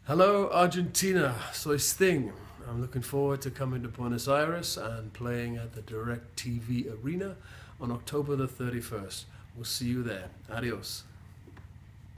Hello Argentina, soy Sting. I'm looking forward to coming to Buenos Aires and playing at the DIRECTV arena on October the 31st. We'll see you there. Adios.